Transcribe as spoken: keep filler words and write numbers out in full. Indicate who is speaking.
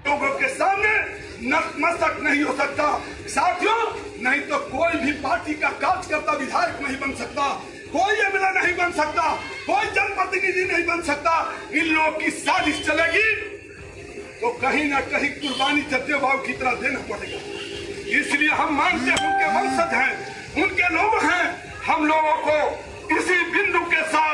Speaker 1: लोगों के सामने नतमस्तक नहीं हो सकता। साथियों, नहीं तो कोई भी पार्टी का कार्यकर्ता विधायक नहीं बन सकता, कोई एमएलए नहीं बन सकता, कोई जनप्रतिनिधि नहीं बन सकता। इन लोगों की साजिश चलेगी तो कहीं ना कहीं कुर्बानी सत्य बाबू की तरह देना पड़ेगा। इसलिए हम मानते हैं उनके वंशज हैं, उनके लोग हैं। हम लोगों को इसी बिंदु के साथ